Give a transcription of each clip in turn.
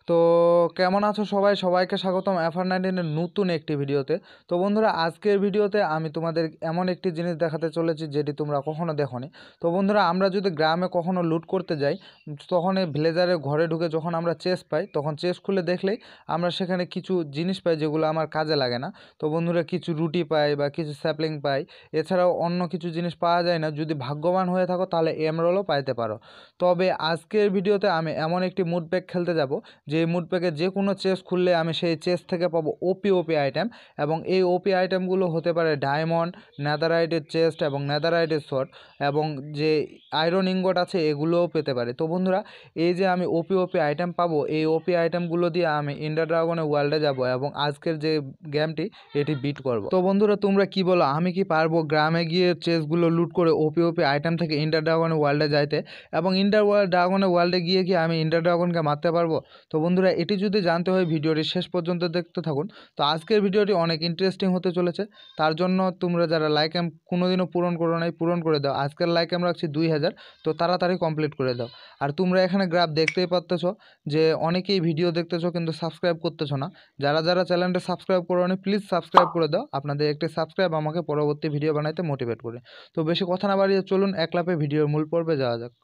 তো কেমন আছো সবাই? সবাইকে স্বাগতম এফআর 19 এর নতুন একটি ভিডিওতে। তো বন্ধুরা, আজকের ভিডিওতে আমি তোমাদের এমন একটি জিনিস দেখাতে চলেছি যেটি তোমরা কখনো দেখোনি। তো বন্ধুরা, আমরা যদি গ্রামে কখনো লুট করতে যাই, তখন এই ভিলেজারের ঘরে ঢুকে যখন আমরা চেস্ট পাই, তখন চেস্ট খুলে দেখলেই আমরা সেখানে কিছু জিনিস পাই যেগুলো আমার কাজে লাগে না। তো বন্ধুরা, কিছু রুটি পাই বা কিছু স্যাপলিং পাই, এছাড়াও অন্য কিছু জিনিস পাওয়া যায় না। যদি ভাগ্যবান হয়ে থাকো তাহলে এমরোলও পাইতে পারো। তবে আজকের ভিডিওতে আমি এমন একটি মুড প্যাক খেলতে যাব যে মুড প্যাকে যে কোনো চেস্ট খুললে আমি সেই চেস্ট থেকে পাবো ওপি আইটেম, এবং এই ওপি আইটেমগুলো হতে পারে ডায়মন্ড, নেদারাইটের চেস্ট এবং নেদারাইটের শর্ট, এবং যে আয়রন ইঙ্গট আছে এগুলোও পেতে পারে। তো বন্ধুরা, এই যে আমি ওপি আইটেম পাবো, এই ওপি আইটেমগুলো দিয়ে আমি ইন্ডার ড্রাগনের ওয়ার্ল্ডে যাব এবং আজকের যে গেমটি এটি বিট করব। তো বন্ধুরা, তোমরা কি বলো, আমি কি পারবো গ্রামে গিয়ে চেস্টগুলো লুট করে ওপি আইটেম থেকে ইন্ডার ড্রাগনের ওয়ার্ল্ডে যাইতে, এবং ড্রাগনের ওয়ার্ল্ডে গিয়ে কি আমি ইন্ডার ড্রাগনকে মারতে পারবো? তো বন্ধুরা, এটি যদি জানতে হয় ভিডিওটি শেষ পর্যন্ত দেখতে থাকুন। তো আজকের ভিডিওটি অনেক ইন্টারেস্টিং হতে চলেছে। তার জন্য তোমরা যারা লাইক কোনোদিনও পূরণ করো নাই, পূরণ করে দাও। আজকের লাইক রাখছি 2000, তো তাড়াতাড়ি কমপ্লিট করে দাও। আর তোমরা এখানে গ্রাফ দেখতেই পাচ্তেছো যে অনেকেই ভিডিও দেখতেছো কিন্তু সাবস্ক্রাইব করতেছো না। যারা যারা চ্যানেলটা সাবস্ক্রাইব করোনি, প্লিজ সাবস্ক্রাইব করে দাও। আপনাদের একটি সাবস্ক্রাইব আমাকে পরবর্তী ভিডিও বানাইতে মোটিভেট করে। তো বেশি কথা না বাড়িয়ে চলুন এক লাফে ভিডিওর মূল পর্বে যাওয়া যাক।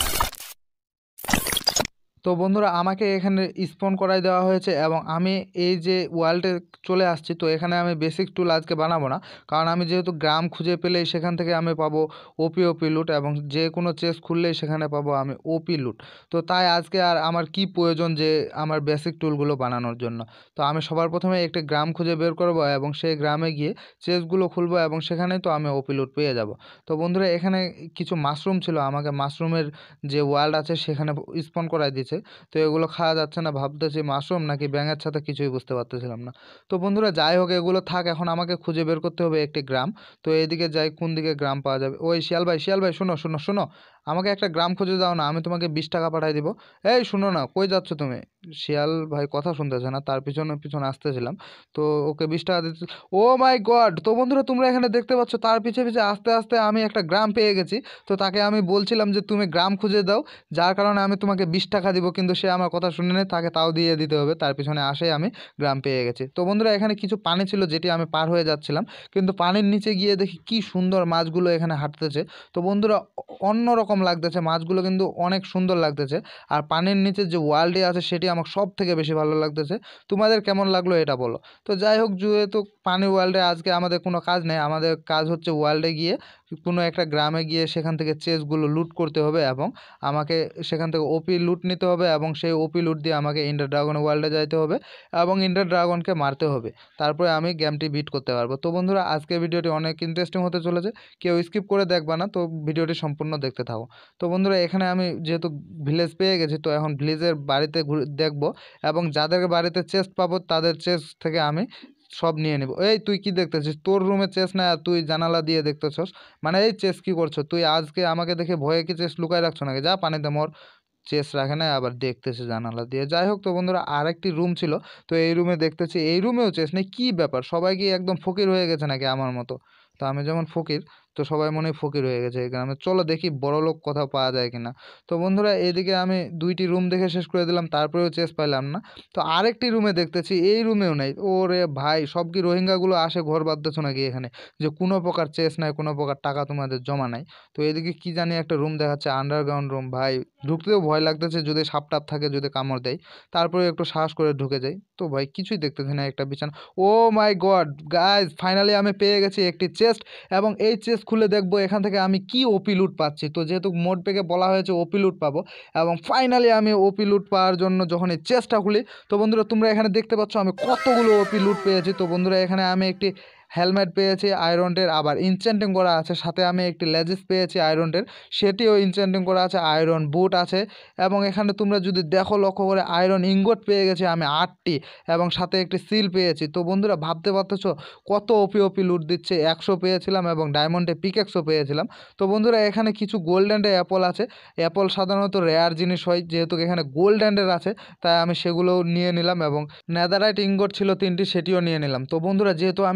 তো বন্ধুরা, আমাকে এখানে স্পন করাই দেওয়া হয়েছে এবং আমি এই যে ওয়ার্ল্ডে চলে আসছি। তো এখানে আমি বেসিক টুল আজকে বানাবো না, কারণ আমি যেহেতু গ্রাম খুঁজে পেলেই সেখান থেকে আমি পাবো ওপি লুট, এবং যে কোনো চেস্ট খুললেই সেখানে পাবো আমি ওপি লুট। তো তাই আজকে আর আমার কি প্রয়োজন যে আমার বেসিক টুলগুলো বানানোর জন্য। তো আমি সবার প্রথমে একটি গ্রাম খুঁজে বের করবো এবং সেই গ্রামে গিয়ে চেস্টগুলো খুলবো এবং সেখানেই তো আমি ওপি লুট পেয়ে যাব। তো বন্ধুরা, এখানে কিছু মাশরুম ছিল, আমাকে মাশরুমের যে ওয়ার্ল্ড আছে সেখানে স্পন করাই দিয়েছে। তো এগুলো খাওয়া যাচ্ছে না, ভাবতেছি মাশরুম নাকি ব্যাঙের সাথে, কিছুই বুঝতে পারতেছিলাম না। তো বন্ধুরা, যাই হোক, এগুলো থাক, এখন আমাকে খুঁজে বের করতে হবে একটি গ্রাম। তো এইদিকে যাই, কোন দিকে গ্রাম পাওয়া যাবে? ওই শিয়াল ভাই শোনো শোনো শোনো, আমাকে একটা গ্রাম খুঁজে দাও না, আমি তোমাকে 20 টাকা পাঠাই দিব। এই শুনো না, কই যাচ্ছ তুমি? শিয়াল ভাই কথা শুনতেছে না, তার পিছনে পিছনে আসতেছিলাম। তো ওকে 20 টাকা দিতে, ও মাই গড! তো বন্ধুরা, তোমরা এখানে দেখতে পাচ্ছ তার পিছে পিছে আস্তে আস্তে আমি একটা গ্রাম পেয়ে গেছি। তো তাকে আমি বলছিলাম যে তুমি গ্রাম খুঁজে দাও, যার কারণে আমি তোমাকে 20 টাকা দিব, কিন্তু সে আমার কথা শুনে নেই, তাকে তাও দিয়ে দিতে হবে। তার পিছনে আসে আমি গ্রাম পেয়ে গেছি। তো বন্ধুরা, এখানে কিছু পানি ছিল যেটি আমি পার হয়ে যাচ্ছিলাম, কিন্তু পানির নিচে গিয়ে দেখি কি সুন্দর মাছগুলো এখানে হাঁটতেছে। তো বন্ধুরা, অন্যরকম লাগতেছে মাছগুলো, কিন্তু অনেক সুন্দর লাগতেছে। আর পানির নিচে যে ওয়ার্ল্ডে আছে সেটি আমার সব থেকে বেশি ভালো লাগতেছে। তোমাদের কেমন লাগলো এটা বলো। তো যাই হোক, যেহেতু পানি ওয়ার্ল্ডে আজকে আমাদের কোনো কাজ নেই, আমাদের কাজ হচ্ছে ওয়ার্ল্ডে গিয়ে কোনো একটা গ্রামে গিয়ে সেখান থেকে চেস্টগুলো লুট করতে হবে, এবং আমাকে সেখান থেকে ওপি লুট নিতে হবে, এবং সেই ওপি লুট দিয়ে আমাকে ইন্ডার ড্রাগন ওয়ার্ল্ডে যাইতে হবে এবং ইন্ডার ড্রাগনকে মারতে হবে। তারপরে আমি গেমটি বিট করতে পারবো। তো বন্ধুরা, আজকের ভিডিওটি অনেক ইন্টারেস্টিং হতে চলেছে, কেউ স্কিপ করে দেখবা না, তো ভিডিওটি সম্পূর্ণ দেখতে থাকো। তো বন্ধুরা, এখানে আমি যেহেতু ভিলেজ পেয়ে গেছি, তো এখন ভিলেজের বাড়িতে দেখবো, এবং যাদের বাড়িতে চেস্ট পাবো তাদের চেস্ট থেকে আমি সব নিয়ে নেব। এই তুই কি দেখতেছিস? তোর রুমে চেস্ট না, আর তুই জানালা দিয়ে দেখতেছস? মানে এই চেস্ট কি করছো তুই? আজকে আমাকে দেখে ভয়ে কি চেস্ট লুকায় রাখছো নাকি? যা পানিতে মর। চেস রাখে না, আবার দেখতেছে জানালা দিয়ে। যাই হোক, তো বন্ধুরা, আরেকটি রুম ছিল, তো এই রুমে দেখতেছি এই রুমেও চেস নেই। কী ব্যাপার, সবাই কি একদম ফকির হয়ে গেছে নাকি আমার মতো? তো আমি যেমন ফকির, তো সবাই মনে হয় ফকির হয়ে গেছে এই গ্রামে। চলো দেখি বড়লোক কোথাও পাওয়া যায় কিনা। তো বন্ধুরা, এদিকে আমি 2টি রুম দেখে শেষ করে দিলাম, তারপরেও চেস পাইলাম না। তো আরেকটি রুমে দেখতেছি, এই রুমেও নাই। ওরে ভাই, সব কি রোহিঙ্গাগুলো আসে ঘর বাঁধতেছো নাকি এখানে, যে কোনো প্রকার চেস নাই, কোনো প্রকার টাকা তোমাদের জমা নাই? তো এদিকে কি জানি একটা রুম দেখাচ্ছে, আন্ডারগ্রাউন্ড রুম। ভাই, ঢুকতেও ভয় লাগতেছে, যদি সাপ টাপ থাকে, যদি কামড় দেয়। তারপরে একটু সাহস করে ঢুকে যাই। তো ভাই, কিছুই দেখতেছি না, একটা বিছানা। Oh my god guys, finally আমি পেয়ে গেছি একটি চেস্ট, এবং এই চেস্ট খুলে দেখবো এখান থেকে আমি কি ওপি লুট পাচ্ছি। তো যেহেতু মোড পেকে বলা হয়েছে ওপি লুট পাবো, এবং ফাইনালি আমি ওপি লুট পাওয়ার জন্য যখন এই চেস্টটা খুলি, তো বন্ধুরা, তোমরা এখানে দেখতে পাচ্ছ আমি কতগুলো ওপি লুট পেয়েছি। তো বন্ধুরা, এখানে আমি একটি হেলমেট পেয়েছি আয়রনের, আবার ইনচেন্টিং করা আছে। সাথে আমি একটি লেজিস পেয়েছি আয়রনের, সেটিও ইনচেন্টিং করা আছে। আয়রন বুট আছে, এবং এখানে তোমরা যদি দেখো লক্ষ্য করে, আয়রন ইঙ্গট পেয়ে গেছি আমি 8টি, এবং সাথে একটি সিল পেয়েছি। তো বন্ধুরা, ভাবতে পারতেছো কত ওপি লুট দিচ্ছে। 100 পেয়েছিলাম এবং ডায়মন্ডে পিকেক্সও পেয়েছিলাম। তো বন্ধুরা, এখানে কিছু গোল্ডেন্ডে অ্যাপল আছে। অ্যাপল সাধারণত রেয়ার জিনিস হয়, যেহেতু এখানে গোল্ডেন্ডের আছে তাই আমি সেগুলোও নিয়ে নিলাম, এবং নেদারাইট ইঙ্গট ছিল 3টি, সেটিও নিয়ে নিলাম। তো বন্ধুরা, যেহেতু আমি এখানে একটি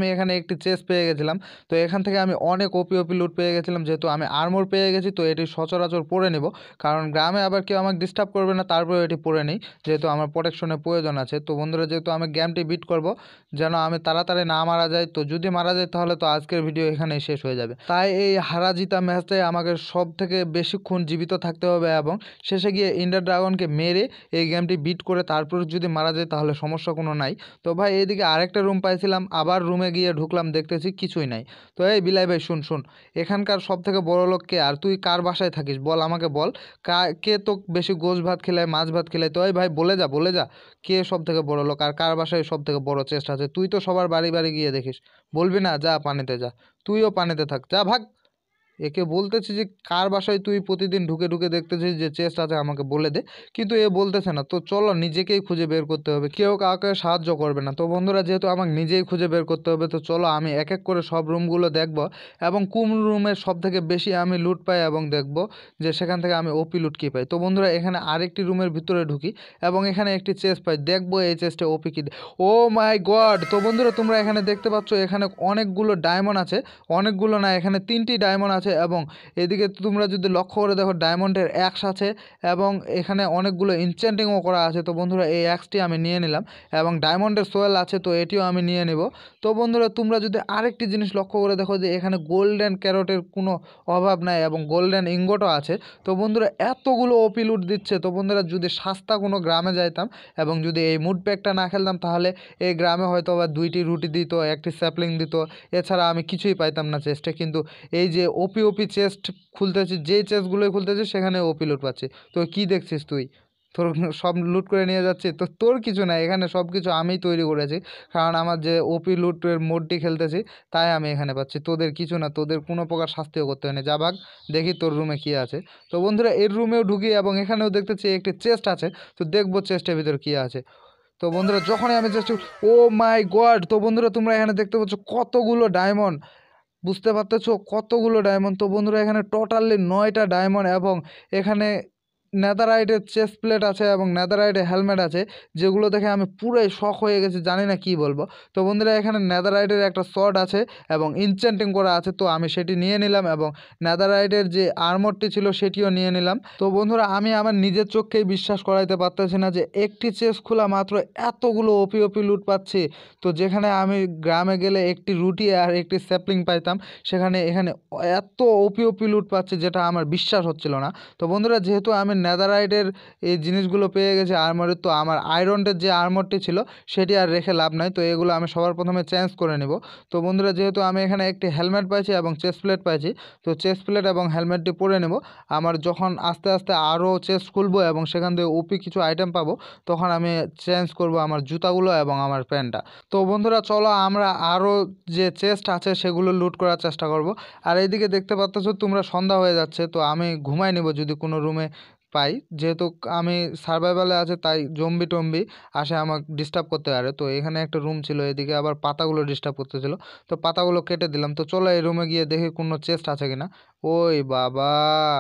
একটি চেস্ট পেয়ে গেছিলাম। তো এখান থেকে আমি অনেক ওপি লুট পেয়ে গেছিলাম, যেহেতু আমি আর্মর পেয়ে গেছি তো এটি সচরাচর পরে নিব, কারণ গ্রামে আবার কেউ আমাকে ডিস্টার্ব করবে না, তারপরে এটি পরে নিই, যেহেতু আমার প্রোটেকশনের প্রয়োজন আছে। তো বন্ধুরা যেহেতু আমি গেমটি বিট করব, যেন আমি তাড়াতাড়ি না মারা যাই, তো যদি মারা যায় তাহলে তো আজকের ভিডিও এখানেই শেষ হয়ে যাবে। তাই এই হারা জিতা ম্যাচটাই আমাকে সব থেকে বেশিক্ষণ জীবিত থাকতে হবে এবং শেষে গিয়ে ইন্ডার ড্রাগনকে মেরে এই গেমটি বিট করে তারপর যদি মারা যায় তাহলে সমস্যা কোনো নাই। তো ভাই এইদিকে আরেকটা রুম পাইছিলাম, আবার রুমে গিয়ে ঢুকলাম, দেখতেছি কিছুই নাই। তো এই বিলাই ভাই শুন শুন, এখানকার সব থেকে বড় লোক কে আর তুই কার বাসায় থাকিস বল, আমাকে বল। কে তো বেশি গোশ ভাত খেলায়, মাছ ভাত খেলায়, তো এই ভাই বলে যা বলে যা, কে সব থেকে বড় লোক আর কার বাসায় সব থেকে বড় চেষ্টা আছে? তুই তো সবার বাড়ি বাড়ি গিয়ে দেখিস, বলবি না? যা পানিতে যা, তুইও পানিতে থাক, যা ভাগ। একে বলতেছি যে কার বাসায় তুই প্রতিদিন ঢুকে ঢুকে দেখতেছিস যে চেস্ট আছে, আমাকে বলে দে, কিন্তু এ বলতেছে না। তো চলো নিজেকেই খুঁজে বের করতে হবে, কেউ কাউকে সাহায্য করবে না। তো বন্ধুরা যেহেতু আমাকে নিজেই খুঁজে বের করতে হবে, তো চলো আমি এক এক করে সব রুমগুলো দেখব এবং কোন রুমের সব থেকে বেশি আমি লুট পাই এবং দেখব যে সেখান থেকে আমি ওপি লুট কী পাই। তো বন্ধুরা এখানে আরেকটি রুমের ভিতরে ঢুকি এবং এখানে একটি চেস্ট পাই, দেখবো এই চেস্টে ওপি কী। ও মাই গড! তো বন্ধুরা তোমরা এখানে দেখতে পাচ্ছ এখানে অনেকগুলো ডায়মন্ড আছে, অনেকগুলো না, এখানে 3টি ডায়মন্ড আছে এবং এদিকে তোমরা যদি লক্ষ্য করে দেখো ডায়মন্ডের অ্যাক্স আছে এবং এখানে অনেকগুলো ইনচেন্টিংও করা আছে। তো বন্ধুরা এই অ্যাক্সটি আমি নিয়ে নিলাম এবং ডায়মন্ডের সোয়েল আছে, তো এটিও আমি নিয়ে নেব। তো বন্ধুরা তোমরা যদি আরেকটি জিনিস লক্ষ্য করে দেখো যে এখানে গোল্ডেন ক্যারটের কোনো অভাব নাই এবং গোল্ডেন ইঙ্গটও আছে। তো বন্ধুরা এতগুলো ওপি লুট দিচ্ছে, তো বন্ধুরা যদি সস্তা কোনো গ্রামে যাইতাম এবং যদি এই মুড প্যাকটা না খেলতাম তাহলে এই গ্রামে হয়তো বা 2টি রুটি দিত, একটি স্যাপলিং দিত, এছাড়া আমি কিছুই পাইতাম না চেস্টে। কিন্তু এই যে ওপি চেস্ট খুলতেছি, যেই চেস্টগুলোই খুলতেছি সেখানে ওপি লুট পাচ্ছি। তো কি দেখছিস তুই? তোর সব লুট করে নিয়ে যাচ্ছি, তো তোর কিছু না, এখানে সব কিছু আমিই তৈরি করেছি, কারণ আমার যে ওপি লুটের মোডটি খেলতেছি তাই আমি এখানে পাচ্ছি। তোদের কিছু না, তোদের কোনো প্রকার শাস্তিও করতে হয়নি, যা ভাগ, দেখি তোর রুমে কী আছে। তো বন্ধুরা এর রুমেও ঢুকি এবং এখানেও দেখতেছি একটি চেস্ট আছে, তো দেখবো চেস্টের ভিতর কী আছে। তো বন্ধুরা যখনই আমি চেষ্টা, ও মাই গড! তো বন্ধুরা তোমরা এখানে দেখতে পাচ্ছ কতগুলো ডায়মন্ড, বুঝতে পারতেছো কতগুলো ডায়মন্ড। তো বন্ধুরা এখানে টোটালি 9টা ডায়মন্ড এবং এখানে নেদারাইটের চেস্ট প্লেট আছে এবং নেদারাইটের হেলমেট আছে, যেগুলো দেখে আমি পুরোই শক হয়ে গেছি, জানি না কি বলবো। তো বন্ধুরা এখানে নেদারাইটের একটা শর্ট আছে এবং ইনচেন্টিং করা আছে, তো আমি সেটি নিয়ে নিলাম এবং নেদারাইটের যে আর্মরটি ছিল সেটিও নিয়ে নিলাম। তো বন্ধুরা আমি আমার নিজের চোখকেই বিশ্বাস করাইতে পারতেছি না যে একটি চেস্ট খোলা মাত্র এতগুলো ওপি লুট পাচ্ছি। তো যেখানে আমি গ্রামে গেলে একটি রুটি আর একটি স্যাপলিং পাইতাম, সেখানে এখানে এত ওপি লুট পাচ্ছি যেটা আমার বিশ্বাস হচ্ছিল না। তো বন্ধুরা যেহেতু আমি নেদারাইটের এই জিনিসগুলো পেয়ে গেছি আর্মরের, তো আমার আয়রনের যে আর্মরটি ছিল সেটি আর রেখে লাভ নাই, তো এগুলো আমি সবার প্রথমে চেঞ্জ করে নেব। তো বন্ধুরা যেহেতু আমি এখানে একটি হেলমেট পাইছি এবং চেস্ট প্লেট পাইছি, তো চেস্ট প্লেট এবং হেলমেটটি পরে নেব। আমার যখন আস্তে আস্তে আরও চেস্ট খুলবো এবং সেখান থেকে ওপি কিছু আইটেম পাবো, তখন আমি চেঞ্জ করব আমার জুতাগুলো এবং আমার প্যান্টটা। তো বন্ধুরা চলো আমরা আরও যে চেস্ট আছে সেগুলো লুট করার চেষ্টা করব। আর এইদিকে দেখতে পাচ্ছ তোমরা সন্ধ্যা হয়ে যাচ্ছে, তো আমি ঘুমাই নেব যদি কোনো রুমে পাই, যেহেতু আমি সার্ভাইভালে আছে তাই জম্বি টম্বি আসে আমাকে ডিস্টার্ব করতে পারে। তো এখানে একটা রুম ছিল, এদিকে আবার পাতাগুলো ডিস্টার্ব করতেছিল, তো পাতাগুলো কেটে দিলাম। তো চলো এই রুমে গিয়ে দেখি কোনো চেস্ট আছে কিনা। ওই বাবা,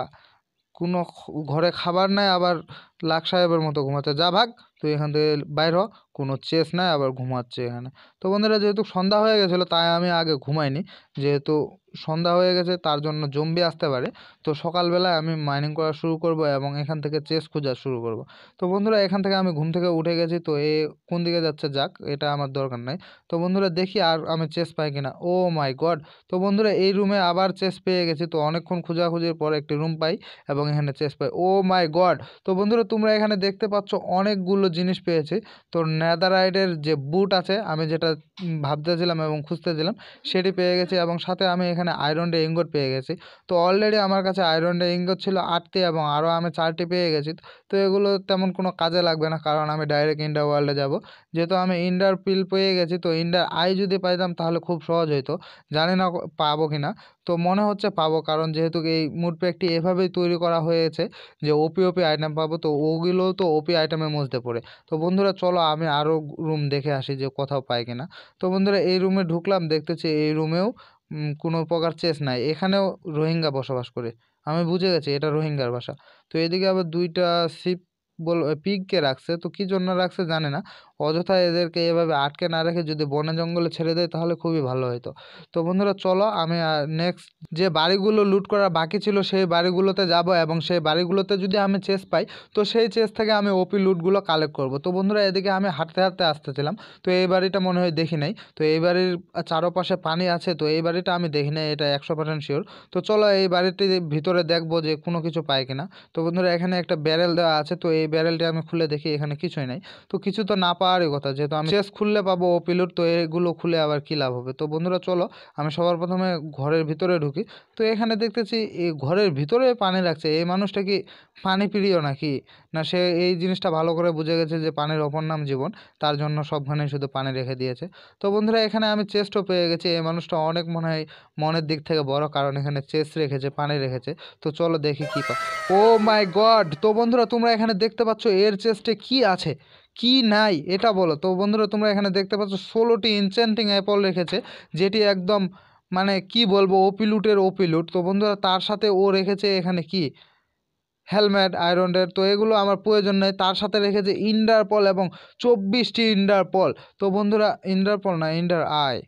কোনো ঘরে খাবার নাই, আবার লাট সাহেবের মতো ঘুমাচ্ছে, যা ভাগ তুই এখান থেকে বাইর হ, কোনো চেস নাই, আবার ঘুমাচ্ছে এখানে। তো বন্ধুরা যেহেতু সন্ধ্যা হয়ে গেছিলো তাই আমি আগে ঘুমাইনি, যেহেতু সন্ধ্যা হয়ে গেছে তার জন্য জম্বি আসতে পারে। তো সকালবেলায় আমি মাইনিং করা শুরু করব এবং এখান থেকে চেস খোঁজা শুরু করব। তো বন্ধুরা এখান থেকে আমি ঘুম থেকে উঠে গেছি, তো এ কোন দিকে যাচ্ছে যাক, এটা আমার দরকার নাই। তো বন্ধুরা দেখি আর আমি চেস পাই কিনা। Oh my god! তো বন্ধুরা এই রুমে আবার চেস পেয়ে গেছি, তো অনেকক্ষণ খোঁজাখুঁজির পর একটি রুম পাই এবং এখানে chess pi. O my god! তো বন্ধুরা তোমরা এখানে দেখতে পাচ্ছ অনেকগুলো জিনিস পেয়েছি। তো নেদারাইটের যে বুট আছে, আমি যেটা ভাবতেছিলাম এবং খুঁজতেছিলাম, সেটি পেয়ে গেছি এবং সাথে আমি এখানে আয়রন ডে ইঙ্গট পেয়ে গেছি। তো অলরেডি আমার কাছে আয়রন ডে ইঙ্গট ছিল 8টি এবং আরও আমি 4টি পেয়ে গেছি। তো এগুলো তেমন কোনো কাজে লাগবে না, কারণ আমি ডাইরেক্ট ইন্ডার ওয়ার্ল্ডে যাব। যেহেতু আমি ইন্ডার পিল পেয়ে গেছি, তো ইন্ডার আই যদি পাইতাম তাহলে খুব সহজ হইতো, জানি না পাবো কি না। তো মনে হচ্ছে পাবো, কারণ যেহেতু এই মুড প্যাকটি এভাবেই তৈরি করা হয়েছে যে ওপি আইটেম পাবো, তো ওগুলোও তো ওপি আইটেমের মধ্যে পড়ে। তো বন্ধুরা চলো আমি আরও রুম দেখে আসি যে কোথাও পাই কিনা। তো বন্ধুরা এই রুমে ঢুকলাম, দেখতেছি এই রুমেও কোনো প্রকার চেস নাই, এখানেও রোহিঙ্গা বসবাস করে। আমি বুঝে গেছি এটা রোহিঙ্গার বাসা। তো এদিকে আবার 2টা শিপ পিগকে রাখছে, তো কী জন্য রাখছে জানি না। অযথা এদেরকে এভাবে আটকে না রেখে যদি বনে জঙ্গলে ছেড়ে দেয় তাহলে খুবই ভালো হতো। তো বন্ধুরা চলো আমি নেক্সট যে বাড়িগুলো লুট করা বাকি ছিল সেই বাড়িগুলোতে যাব, এবং সেই বাড়িগুলোতে যদি আমি চেস্ট পাই তো সেই চেস্ট থেকে আমি ওপি লুটগুলো কালেক্ট করব। তো বন্ধুরা এদিকে আমি হাঁটতে হাঁটতে আসতেছিলাম, তো এই বাড়িটা মনে হয় দেখি নাই। তো এই বাড়ির চারপাশে পানি আছে, তো এই বাড়িটা আমি দেখি নাই, এটা 100% শিওর। তো চলো এই বাড়িটির ভিতরে দেখবো যে কোনো কিছু পাই কিনা। তো বন্ধুরা এখানে একটা ব্যারেল দেওয়া আছে, তো এই ব্যারেলটি আমি খুলে দেখি, এখানে কিছুই নাই। তো কিছু তো না পাওয়ারই কথা, যেহেতু আমি চেস্ট খুললে পাবো ওপি লুট, তো এগুলো খুলে আবার কী লাভ হবে। তো বন্ধুরা চলো আমি সবার প্রথমে ঘরের ভিতরে ঢুকি। তো এখানে দেখতেছি এই ঘরের ভিতরে পানি রাখছে, এই মানুষটা কি পানি প্রিয় নাকি, না সে এই জিনিসটা ভালো করে বুঝে গেছে যে পানির অপর নাম জীবন, তার জন্য সবখানে শুধু পানি রেখে দিয়েছে। তো বন্ধুরা এখানে আমি চেস্টও পেয়ে গেছি, এই মানুষটা অনেক মনে হয় মনের দিক থেকে বড়, কারণ এখানে চেস্ট রেখেছে, পানি রেখেছে। তো চলো দেখি কী পাই। ও মাই গড! তো বন্ধুরা তোমরা এখানে দেখতে পাচ্ছ এর চেস্টে কি আছে কি নাই এটা বলো। তো বন্ধুরা তোমরা এখানে দেখতে পাচ্ছ 16টি ইনচ্যান্টিং অ্যাপল রেখেছে, যেটি একদম মানে কি বলবো ওপিলুটের ওপিলুট। তো বন্ধুরা তার সাথে ও রেখেছে এখানে কি হেলমেট আয়রনের, তো এগুলো আমার প্রয়োজন নেই। তার সাথে রেখেছে ইন্ডারপল এবং 24টি ইন্ডারপল। তো বন্ধুরা ইন্ডারপল না ইন্ডার আই।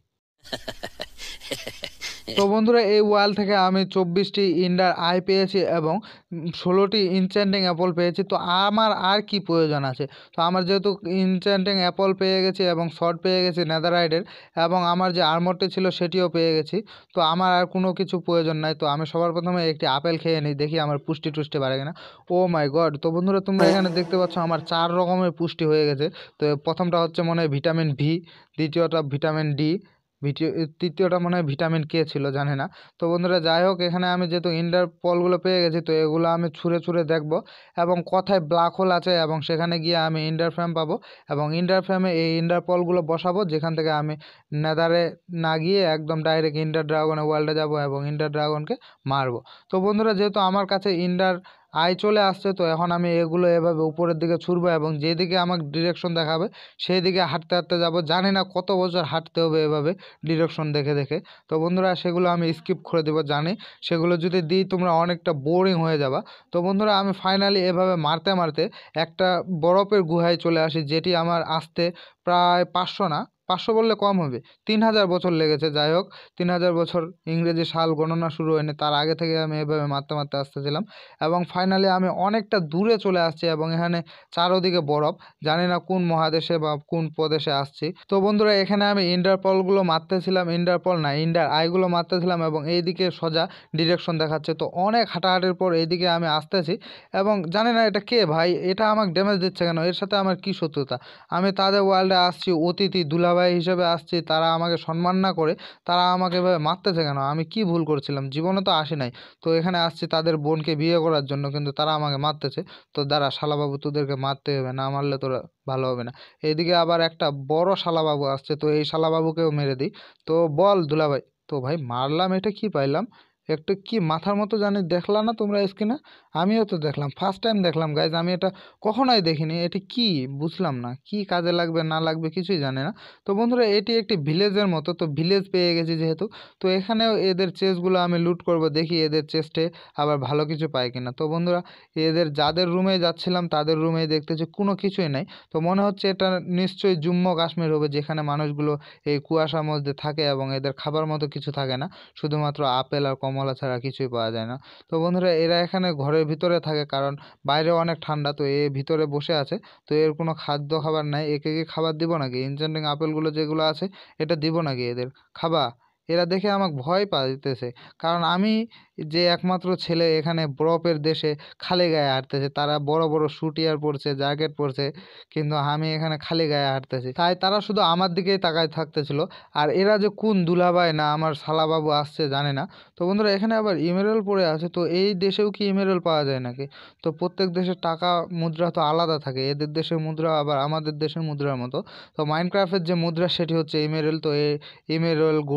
তো বন্ধুরা এই ওয়াল থেকে আমি 24টি ইন্ডার আই পেয়েছি এবং 16টি ইনচ্যান্টিং অ্যাপল পেয়েছি। তো আমার আর কি প্রয়োজন আছে। তো আমার যেহেতু ইনচ্যান্টিং অ্যাপল পেয়ে গেছি এবং শর্ট পেয়ে গেছি নেদাররাইটের, এবং আমার যে আর্মরটি ছিল সেটিও পেয়ে গেছি, তো আমার আর কোনো কিছু প্রয়োজন নাই। তো আমি সবার প্রথমে একটি আপেল খেয়ে নিই, দেখি আমার পুষ্টি টুষ্টি বাড়ে কিনা। Oh my god! তো বন্ধুরা তোমরা এখানে দেখতে পাচ্ছ আমার 4 রকমের পুষ্টি হয়ে গেছে। তো প্রথমটা হচ্ছে মনে হয় ভিটামিন ভি, দ্বিতীয়টা ভিটামিন ডি, তৃতীয়টা মনে হয় ভিটামিন কে ছিল জানি না। তো বন্ধুরা যাই হোক, এখানে আমি যেহেতু ইন্ডার পলগুলো পেয়ে গেছি, তো এগুলো আমি ছুঁড়ে ছুঁড়ে দেখবো এবং কোথায় ব্ল্যাক হোল আছে, এবং সেখানে গিয়ে আমি ইন্ডার ফ্রেম পাবো, এবং ইন্ডার ফ্রেমে এই ইন্ডার পলগুলো বসাবো, যেখান থেকে আমি নেদারে না গিয়ে একদম ডাইরেক্ট ইন্ডার ড্রাগনের ওয়ার্ল্ডে যাব এবং ইন্ডার ড্রাগনকে মারবো। তো বন্ধুরা যেহেতু আমার কাছে ইন্ডার আই চলে আসছে, তো এখন আমি এগুলো এভাবে উপরের দিকে ছুড়বো এবং যেদিকে আমাকে ডিরেকশন দেখাবে সেই দিকে হাঁটতে হাঁটতে যাব। জানি না কত বছর হাঁটতে হবে এভাবে ডিরেকশন দেখে দেখে। তো বন্ধুরা সেগুলো আমি স্কিপ করে দেবো, জানি সেগুলো যদি দিই তোমরা অনেকটা বোরিং হয়ে যাবা। তো বন্ধুরা আমি ফাইনালি এভাবে মারতে মারতে একটা বরফের গুহায় চলে আসি, যেটি আমার আসতে প্রায় 500 না, 500 বললে কম হবে, 3000 বছর লেগেছে। যাই হোক 3000 বছর ইংরেজি সাল গণনা শুরু হয়নি, তার আগে থেকে আমি এভাবে মারতে মারতে আসতেছিলাম এবং ফাইনালি আমি অনেকটা দূরে চলে আসছি এবং এখানে চারোদিকে বরফ, জানি না কোন মহাদেশে বা কোন প্রদেশে আসছি। তো বন্ধুরা এখানে আমি ইন্টারপলগুলো মারতেছিলাম, ইন্টারপল না ইন্ডার আইগুলো মারতেছিলাম এবং এইদিকে সোজা ডিরেকশন দেখাচ্ছে। তো অনেক হাঁটাহাঁটির পর এইদিকে আমি আসতেছি এবং জানি না এটা কে ভাই, এটা আমাকে ড্যামেজ দিচ্ছে কেন, এর সাথে আমার কি শত্রুতা। আমি তাদের ওয়ার্ল্ডে আসছি অতিথি দুলাভাই হিসেবে আসছি, তারা আমাকে সম্মান না করে তারা আমাকে এভাবে মারতেছে কেন, আমি কি ভুল করছিলাম, জীবনে তো আসি নাই। তো এখানে আসছি তাদের বোনকে বিয়ে করার জন্য, কিন্তু তারা আমাকে মারতেছে। তো দাঁড়া শালাবাবু, তোদেরকে মারতে হবে, না মারলে তোরা ভালো হবে না। এইদিকে আবার একটা বড় শালাবাবু আসছে, তো এই শালাবাবুকেও মেরে দিই। তো বল দুলাভাই। তো ভাই মারলাম, এটা কি পাইলাম, একটা কি মাথার মতো জানি, দেখলাম না তোমরা স্ক্রিনে, আমিও তো দেখলাম, ফার্স্ট টাইম দেখলাম গাইজ, আমি এটা কখনোই দেখিনি। এটি কি বুঝলাম না, কি কাজে লাগবে না লাগবে কিছুই জানি না। তো বন্ধুরা এটি একটি ভিলেজের মতো, তো ভিলেজ পেয়ে গেছি যেহেতু, তো এখানেও এদের চেস্টগুলো আমি লুট করব, দেখি এদের চেস্টে আবার ভালো কিছু পাই কিনা। তো বন্ধুরা এদের যাদের রুমে যাচ্ছিলাম তাদের রুমে দেখতেছি কোনো কিছুই নাই। তো মনে হচ্ছে এটা নিশ্চয়ই জম্মু কাশ্মীর হবে, যেখানে মানুষগুলো এই কুয়াশার মধ্যে থাকে এবং এদের খাবার মতো কিছু থাকে না, শুধুমাত্র আপেল আর কমলা ছাড়া কিছুই পাওয়া যায় না। তো বন্ধুরা এরা এখানে ঘরের ভিতরে থাকে, কারণ বাইরে অনেক ঠান্ডা, তো এ ভিতরে বসে আছে। তো এর কোনো খাদ্য খাবার নাই, একে কি খাবার দিব নাকি, ইনজেন্ডিং আপেলগুলো যেগুলো আছে এটা দিব নাকি এদের খাবা। এরা দেখে আমাকে ভয় পাইতেছে, কারণ আমি যে একমাত্র ছেলে এখানে বরফের দেশে খালি গায়ে হাঁটতেছে, তারা বড় বড় সুটিয়ার পরছে, জ্যাকেট পরছে, কিন্তু আমি এখানে খালি গায়ে হাঁটতেছি, তাই তারা শুধু আমার দিকেই তাকায় থাকতেছিল। আর এরা যে কোন দুলাভাই না আমার শালাবাবু আসছে জানে না। তো বন্ধুরা এখানে আবার ইমেরল পড়ে আছে, তো এই দেশেও কি ইমেরল পাওয়া যায় নাকি। তো প্রত্যেক দেশের টাকা মুদ্রা তো আলাদা থাকে, এদের দেশের মুদ্রা আবার আমাদের দেশের মুদ্রার মতো। তো মাইনক্রাফটের যে মুদ্রা সেটি হচ্ছে ইমেরল, তো এই ইমেরল গোল্ড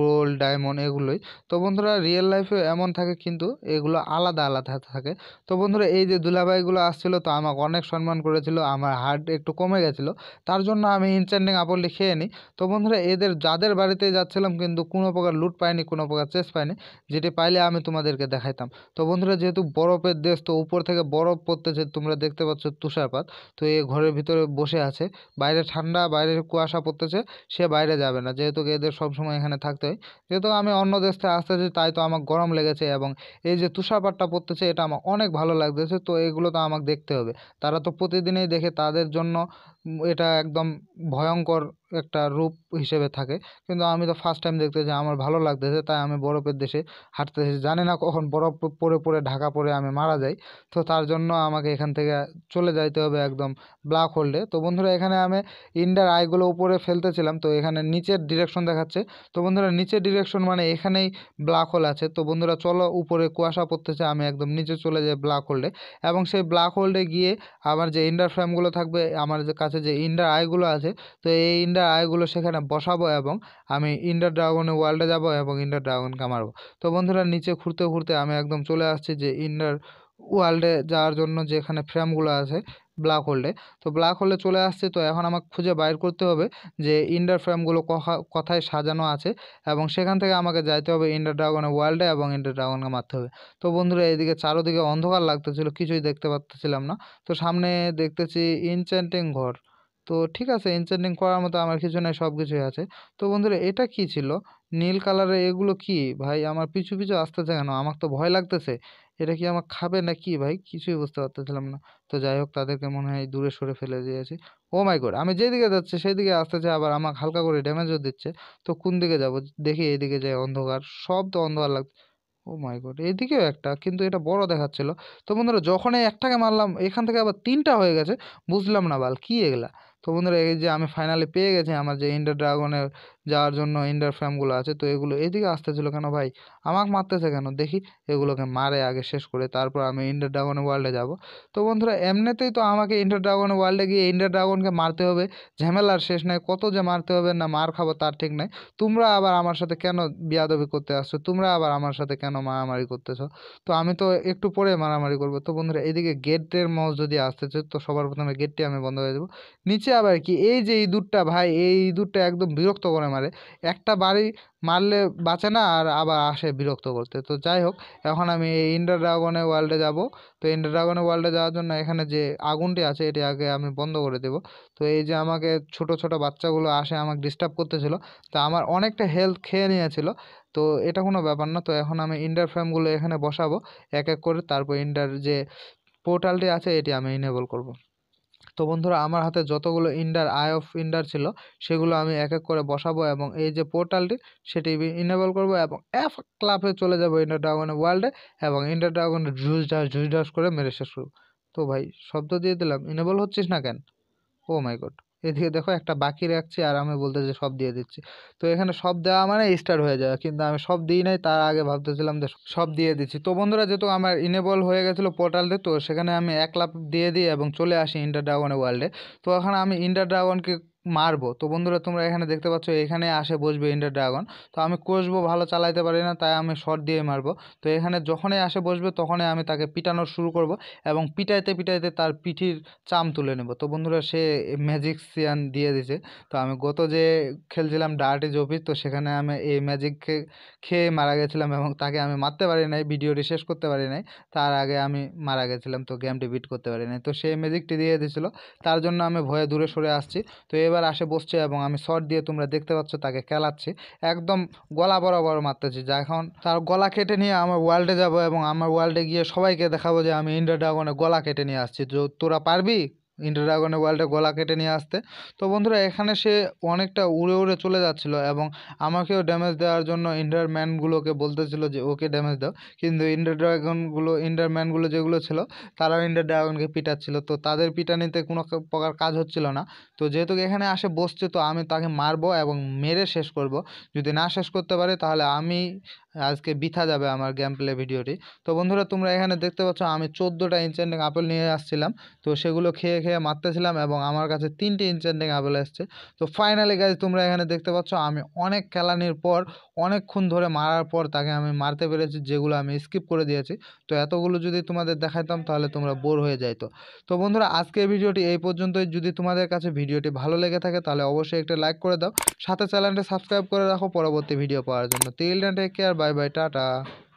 ডায়মন্ড এগুলোই। তো বন্ধুরা রিয়েল লাইফে এমন থাকে, কিন্তু এগুলো আলাদা আলাদা থাকে। তো বন্ধুরা এই যে দুলাভাইগুলো আসছিলো তো আমাকে অনেক সম্মান করেছিল, আমার হার্ট একটু কমে গেছিলো, তার জন্য আমি ইনস্ট্যান্টিং আপেলটি খেয়ে নিই। তো বন্ধুরা এদের যাদের বাড়িতে যাচ্ছিলাম কিন্তু কোনো প্রকার লুট পাইনি, কোনো প্রকার চেস পাইনি, যেটি পাইলে আমি তোমাদেরকে দেখাইতাম। তো বন্ধুরা যেহেতু বরফের দেশ, তো উপর থেকে বরফ পড়তেছে, তোমরা দেখতে পাচ্ছ তুষারপাত। তো এই ঘরের ভিতরে বসে আছে, বাইরে ঠান্ডা, বাইরে কুয়াশা পড়তেছে, সে বাইরে যাবে না, যেহেতু এদের সবসময় এখানে থাকতে হয়। যেহেতু আমি অন্য দেশ থেকে আসতেছি তাই তো আমার গরম লেগেছে, এবং এই যে তুষারপাতটা পড়তেছে এটা আমার অনেক ভালো লাগতেছে। তো এগুলো তো আমাকে দেখতে হবে, তারা তো প্রতিদিনই দেখে, তাদের জন্য এটা একদম ভয়ঙ্কর একটা রূপ হিসেবে থাকে। কিন্তু আমি তো ফার্স্ট টাইম দেখতেছি, আমার ভালো লাগতেছে, তাই আমি বরফের দেশে হাঁটতেছি। জানি না কখন বরফ পড়ে পড়ে ঢাকা পড়ে আমি মারা যাই। তো তার জন্য আমাকে এখান থেকে চলে যাইতে হবে একদম ব্ল্যাক হোল্ডে। তো বন্ধুরা এখানে আমি ইন্ডার আইগুলো উপরে ফেলতেছিলাম, তো এখানে নিচের ডিরেকশন দেখাচ্ছে। তো বন্ধুরা নিচের ডিরেকশন মানে এখানেই ব্ল্যাক হোল আছে। তো বন্ধুরা চলো, উপরে কুয়াশা পড়তেছে, আমি একদম নিচে চলে যাই ব্ল্যাক হোল্ডে, এবং সেই ব্ল্যাক হোল্ডে গিয়ে আমার যে ইন্ডার ফ্রেমগুলো থাকবে, আমার যে কাছে যে ইন্ডার আইগুলো আছে, তো এই ইন্ডার আইগুলো সেখানে বসাবো, এবং আমি ইন্ডার ড্রাগনের ওয়ার্ল্ডে যাব এবং ইন্ডার ড্রাগনকে মারবো। তো বন্ধুরা নিচে ঘুরতে ঘুরতে আমি একদম চলে আসছি যে ইন্ডার ওয়ার্ল্ডে যাওয়ার জন্য, যেখানে ফ্রেমগুলো আছে ব্ল্যাক হোল্ডে। তো ব্ল্যাক হোল্ডে চলে আসছে, তো এখন আমাকে খুঁজে বাইর করতে হবে যে ইন্ডার ফ্রেমগুলো কোথায় সাজানো আছে, এবং সেখান থেকে আমাকে যাইতে হবে ইন্ডার ড্রাগনের ওয়ার্ল্ডে, এবং ইন্ডার ড্রাগনকে মারতে হবে। তো বন্ধুরা এইদিকে চারোদিকে অন্ধকার লাগতেছিল, কিছুই দেখতে পাচ্ছিলাম না। তো সামনে দেখতেছি ইনচ্যান্টিং ঘর। তো ঠিক আছে, এনচেন্টিং করার মতো আমার কিছু নাই, সব কিছুই আছে। তো বন্ধুরা এটা কি ছিল, নীল কালারের এগুলো কি ভাই, আমার পিছু পিছু আসতেছে কেন, আমার তো ভয় লাগতেছে। এটা কি আমার খাবে না কি ভাই, কিছুই বুঝতে পারতেছিলাম না। তো যাই হোক, তাদেরকে মনে হয় দূরে সরে ফেলে দিয়েছি। ও মাই গড, আমি যেদিকে যাচ্ছি সেদিকে আসতেছে, আবার আমাকে হালকা করে ড্যামেজও দিচ্ছে। তো কোন দিকে যাব, দেখি এইদিকে যাই, অন্ধকার, সব তো অন্ধকার লাগছে। ও মাই গড, এইদিকেও একটা, কিন্তু এটা বড় দেখাচ্ছিল। তো বন্ধুরা যখনই একটাকে মারলাম, এখান থেকে আবার তিনটা হয়ে গেছে, বুঝলাম না বাল কি এগুলা। তো বন্ধুরা এই যে আমি ফাইনালি পেয়ে গেছি আমার যে ইন্ডার ড্রাগনের যাওয়ার জন্য ইন্ডার ফ্রেমগুলো আছে। তো এগুলো এদিকে আসতেছিল কেন ভাই, আমাকে মারতেছে কেন, দেখি এগুলোকে মারে আগে শেষ করে তারপর আমি ইন্ডার ড্রাগনের ওয়ার্ল্ডে যাব। তো বন্ধুরা এমনিতেই তো আমাকে ইন্ডার ড্রাগনের ওয়ার্ল্ডে গিয়ে ইন্ডার ড্রাগনকে মারতে হবে, ঝামেলার শেষ নাই, কত যে মারতে হবে না মার খাবো তার ঠিক নাই। তোমরা আবার আমার সাথে কেন বিয়াদবি করতে আসছো, তোমরা আবার আমার সাথে কেন মারামারি করতেছো। তো আমি তো একটু পরে মারামারি করবো। তো বন্ধুরা এদিকে গেটের মাউস যদি আসতেছে, তো সবার প্রথমে গেটটি আমি বন্ধ করে দেবো। নিচে আবার কি, এই যে ইঁদুরটা ভাই, এই ইঁদুরটা একদম বিরক্ত করে মারে, একটা বাড়ি মারলে বাঁচে না, আর আবার আসে বিরক্ত করতে। তো যাই হোক, এখন আমি এই ইন্ডার ড্রাগনের ওয়ার্ল্ডে যাব। তো ইন্ডার ড্রাগনের ওয়ার্ল্ডে যাওয়ার জন্য এখানে যে আগুনটি আছে এটি আগে আমি বন্ধ করে দেবো। তো এই যে আমাকে ছোট ছোট বাচ্চাগুলো আসে আমাকে ডিস্টার্ব করতেছিল, তো আমার অনেকটা হেলথ খেয়ে নিয়েছিল। তো এটা কোনো ব্যাপার না। তো এখন আমি ইন্ডার ফ্রেমগুলো এখানে বসাবো এক এক করে, তারপর ইন্ডার যে পোর্টালটি আছে এটি আমি ইনেবল করব। তো বন্ধুরা আমার হাতে যতগুলো ইন্ডার আই অফ ইন্ডার ছিল সেগুলো আমি এক এক করে বসাবো, এবং এই যে পোর্টালটি সেটি ইনেবল করব, এবং এক ক্লাবে চলে যাব ইন্ডার ড্রাগনের ওয়ার্ল্ডে, এবং ইন্ডার ড্রাগনের ঝুস ঢাস করে মেরে শেষ করব। তো ভাই শব্দ দিয়ে দিলাম, ইনেবল হচ্ছিস না কেন। ও মাই গড, এদিকে দেখো একটা বাকি রাখছি আর আমি বলতেছি সব দিয়ে দিচ্ছি। তো এখানে সব দেওয়া মানে স্টার্ট হয়ে যাবে, কিন্তু আমি সব দিই নাই, তার আগে ভাবতেছিলাম যে সব দিয়ে দিচ্ছি। তো বন্ধুরা যেহেতু আমার ইনেবল হয়ে গেছিলো পোর্টালটি, তো সেখানে আমি এক লাফ দিয়ে দিই এবং চলে আসি ইন্ডার ড্রাগনের ওয়ার্ল্ডে। তো এখন আমি ইন্ডার ড্রাগনকে মারবো। তো বন্ধুরা তোমরা এখানে দেখতে পাচ্ছ এখানে আসে বসবে ইন্ডার ড্রাগন। তো আমি কষবো, ভালো চালাইতে পারি না, তাই আমি শর্ট দিয়ে মারবো। তো এখানে যখনই আসে বসবে তখনই আমি তাকে পিটানো শুরু করব, এবং পিটাইতে পিটাইতে তার পিঠির চাম তুলে নেব। তো বন্ধুরা সে ম্যাজিকশিয়ান দিয়ে দিছে। তো আমি গত যে খেলছিলাম ডার্টি জপিস, তো সেখানে আমি এই ম্যাজিককে খেয়ে মারা গেছিলাম, এবং তাকে আমি মারতে পারি নাই, ভিডিওটি শেষ করতে পারি নাই, তার আগে আমি মারা গেছিলাম, তো গেমটি বিট করতে পারি নাই। তো সে ম্যাজিকটি দিয়ে দিয়েছিল, তার জন্য আমি ভয়ে দূরে সরে আসছি। তো এবার আসে বসছে, এবং আমি শর্ট দিয়ে তোমরা দেখতে পাচ্ছ তাকে খেলাচ্ছি, একদম গলা বরাবর মারতেছি, যা এখন তার গলা কেটে নিয়ে আমার ওয়ার্ল্ডে যাব, এবং আমার ওয়ার্ল্ডে গিয়ে সবাইকে দেখাবো যে আমি ইন্ডার ড্রাগনের গলা কেটে নিয়ে আসছি। তো তোরা পারবি ইন্ডার ড্রাগনের ওয়ার্ল্ডে গলা কেটে নিয়ে আসতে। তো বন্ধুরা এখানে সে অনেকটা উড়ে উড়ে চলে যাচ্ছিল, এবং আমাকেও ড্যামেজ দেওয়ার জন্য ইন্ডার ম্যানগুলোকে বলতেছিল যে ওকে ড্যামেজ দাও, কিন্তু ইন্ডার ম্যানগুলো যেগুলো ছিল তারাও ইন্ডার ড্রাগনকে পিটাচ্ছিল। তো তাদের পিটানিতে কোনো প্রকার কাজ হচ্ছিল না। তো যেহেতু এখানে আসে বসছে, তো আমি তাকে মারবো এবং মেরে শেষ করব। যদি না শেষ করতে পারে তাহলে আমি আজকে বৃথা যাবে আমার গেম প্লে ভিডিওটি। তো বন্ধুরা তোমরা এখানে দেখতে পাচ্ছ আমি 14টা ইনচ্যান্টিং আপেল নিয়ে আসছিলাম, তো সেগুলো খেয়ে খেয়ে মারতেছিলাম এবং আমার কাছে 3টে ইনচ্যান্টিং আপেল এসছে। তো ফাইনালি গাইজ তোমরা এখানে দেখতে পাচ্ছ আমি অনেক খেলানির পর অনেকক্ষণ ধরে মারার পর তাকে আমি মারতে পেরেছি, যেগুলো আমি স্কিপ করে দিয়েছি। তো এতগুলো যদি তোমাদের দেখাইতাম তাহলে তোমরা বোর হয়ে যাইতো। তো বন্ধুরা আজকের ভিডিওটি এই পর্যন্তই। যদি তোমাদের কাছে ভিডিওটি ভালো লেগে থাকে তাহলে অবশ্যই একটা লাইক করে দাও, সাথে চ্যানেলটি সাবস্ক্রাইব করে রাখো পরবর্তী ভিডিও পাওয়ার জন্য। Till then take care, bye bye, tata.